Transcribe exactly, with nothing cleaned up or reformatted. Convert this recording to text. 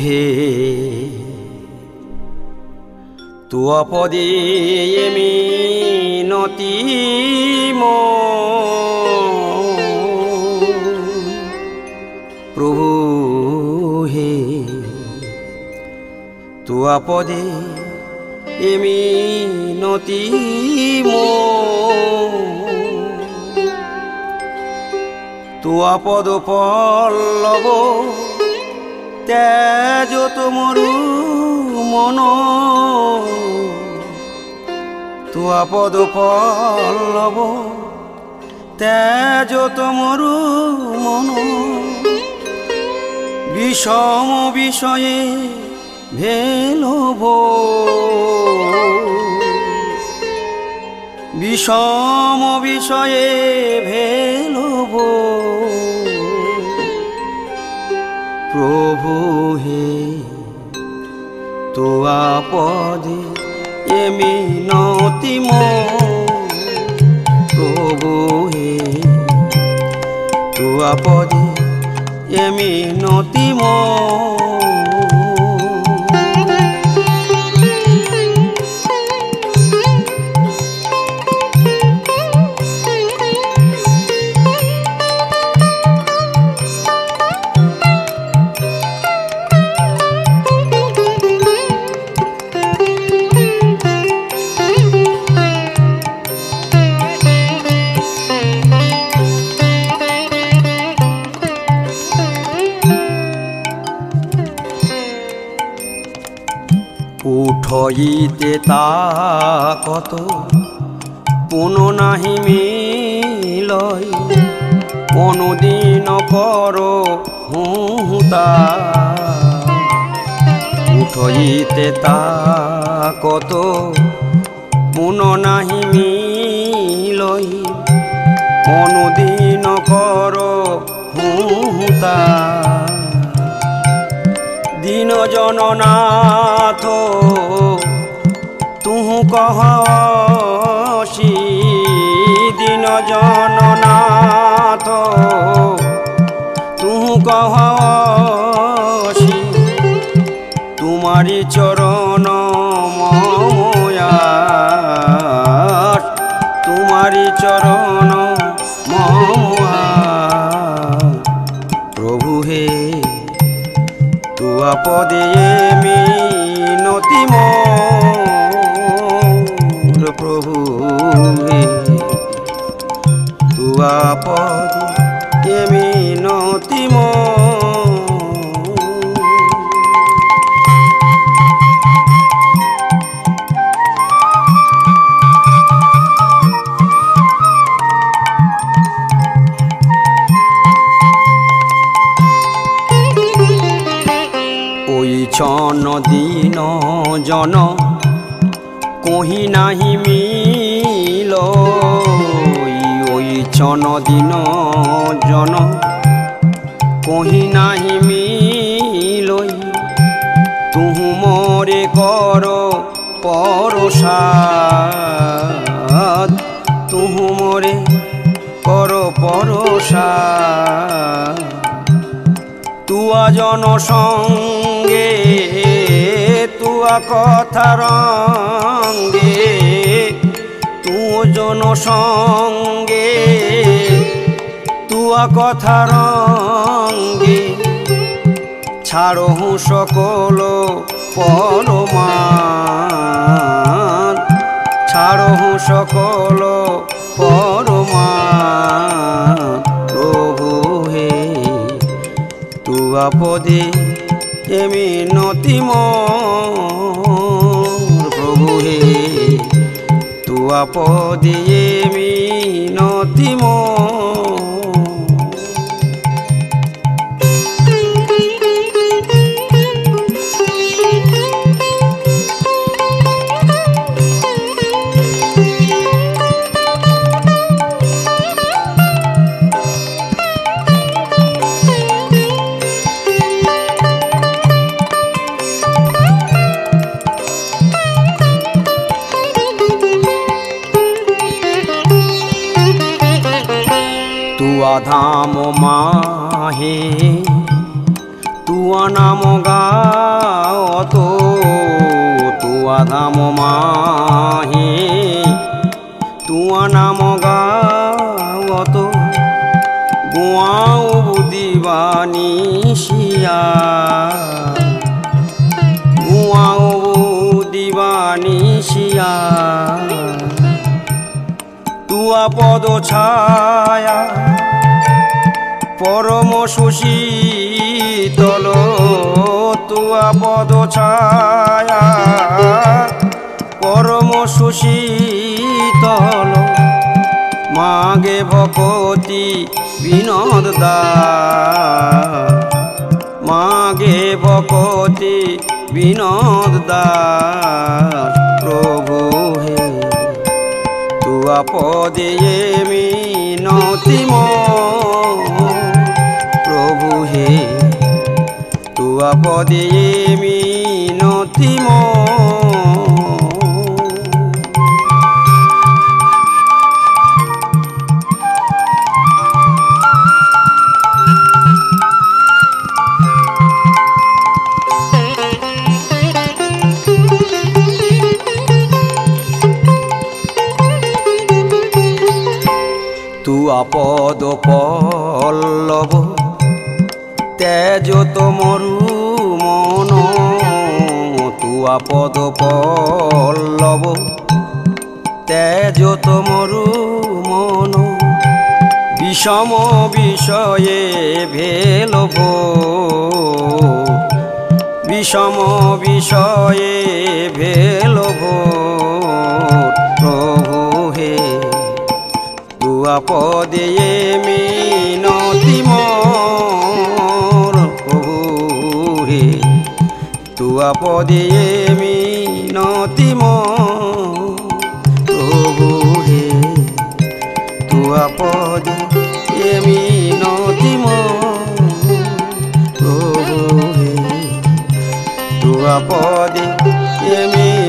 হে তুয়াপদে মিনতি মো প্রভু হে তুয়াপদে মিনতি মো তুয়াপদ পল্লব তেজ তোমরু মন তুয়াপদ পল্লব তেজ তোমরু মন বিষম বিষয়ে ভেলভ বিষম বিষয়ে ভেলভ প্রভু হে তুয়াপদে মিনতি মো প্রভু হে তুয়াপদে মিনতি মো উঠইতে তা কত পুন নাহি মিলয় অনুদিন কর হুতা উঠইতে তা কত পুন নাহি মিলয় অনুদিন কর হুতা দীন জননাথ তুহু কহসি দীন জননাথ তুহু কহসি তোমারি চরণ মময়াস তোমারি চরণ মময়াস প্রভু হে তুয়াপদে মিনতি মোর প্রভু হে তুয়াপদে মিনতি মোর ছন দিন জন কহি নাহি মিল ওই ছন দিন জন কহি নাহি মিল তুহু মোরে কর পরসাদ তুহু মোরে কর পরসাদ তুয়া জন সঙ্গে তুয়া কথা রঙ্গে তু জন সঙ্গে তুয়া কথা রঙ্গে ছাড়হু সকল পরমান ছাড়হু সকল পরমান প্রভু হে তুয়াপদে মিনতি মোর প্রভু হে তুয়াপদে মিনতি মোর तुआ धाम माहे तू तुआ नाम गावत तुआ धाम माहे तुआ नाम गावत गुआओ दिवानिशिया गुआओ दिवानिशिया तुआ पद छाया परम सुशीतल तुआ पद छाया परम सुशीतल मागे भकति विनोद दास मागे भकति विनोद दास प्रभु हे तुआ पदे मिनति प्रभु हे तुआ पदे मिनति तुआ पद पल्लव तेज तमरु मन तुआ पद पल्लव तेज तमरु मन विषम विषये भेलभ विषम विषये भेलभ प्रभु हे तुआ पदे मिनति मोर प्रभु हे तुआ पदे मिनति मोर प्रभु हे तुआ पदे मिनति मोर प्रभु हे तुआ पदे